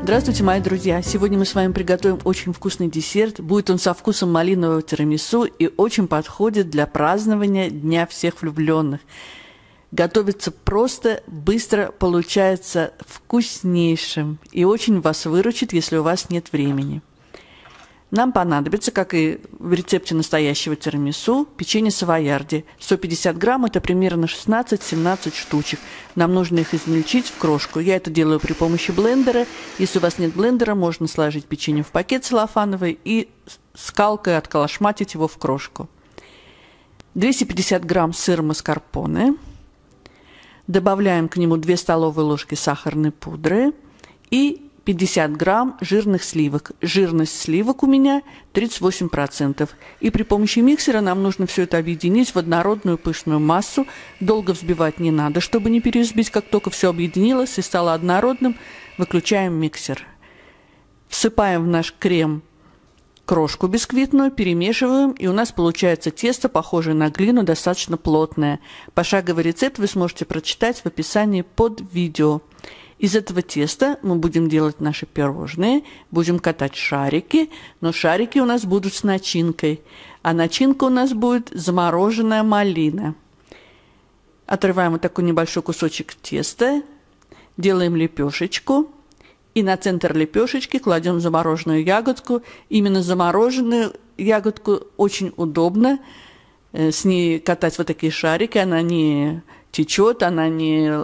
Здравствуйте, мои друзья! Сегодня мы с вами приготовим очень вкусный десерт. Будет он со вкусом малинового тирамису и очень подходит для празднования Дня всех влюбленных. Готовится просто, быстро, получается вкуснейшим и очень вас выручит, если у вас нет времени. Нам понадобится, как и в рецепте настоящего тирамису, печенье савоярди. 150 грамм – это примерно 16-17 штучек. Нам нужно их измельчить в крошку. Я это делаю при помощи блендера. Если у вас нет блендера, можно сложить печенье в пакет целлофановый и скалкой отколошматить его в крошку. 250 грамм сыра маскарпоне. Добавляем к нему 2 столовые ложки сахарной пудры и 50 грамм жирных сливок. Жирность сливок у меня 38%. И при помощи миксера нам нужно все это объединить в однородную пышную массу. Долго взбивать не надо, чтобы не перевзбить. Как только все объединилось и стало однородным, выключаем миксер. Всыпаем в наш крем крошку бисквитную, перемешиваем, и у нас получается тесто, похожее на глину, достаточно плотное. Пошаговый рецепт вы сможете прочитать в описании под видео. Из этого теста мы будем делать наши пирожные, будем катать шарики, но шарики у нас будут с начинкой, а начинка у нас будет замороженная малина. Отрываем вот такой небольшой кусочек теста, делаем лепешечку, и на центр лепешечки кладем замороженную ягодку. Именно замороженную ягодку очень удобно с ней катать вот такие шарики, она не течет, она не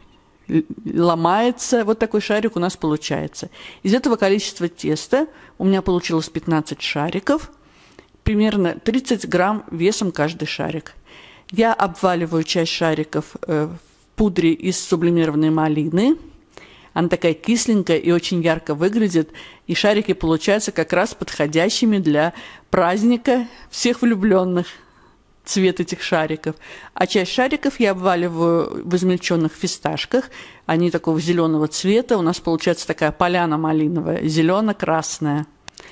ломается. Вот такой шарик у нас получается. Из этого количества теста у меня получилось 15 шариков, примерно 30 грамм весом каждый шарик. Я обваливаю часть шариков в пудре из сублимированной малины. Она такая кисленькая и очень ярко выглядит, и шарики получаются как раз подходящими для праздника всех влюбленных. Цвет этих шариков. А часть шариков я обваливаю в измельченных фисташках. Они такого зеленого цвета. У нас получается такая поляна малиновая, зелено-красная.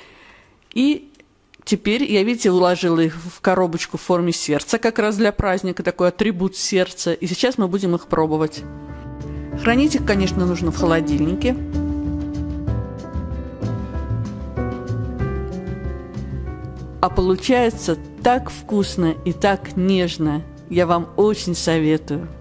И теперь я, видите, уложила их в коробочку в форме сердца, как раз для праздника, такой атрибут сердца. И сейчас мы будем их пробовать. Хранить их, конечно, нужно в холодильнике. А получается так вкусно и так нежно. Я вам очень советую.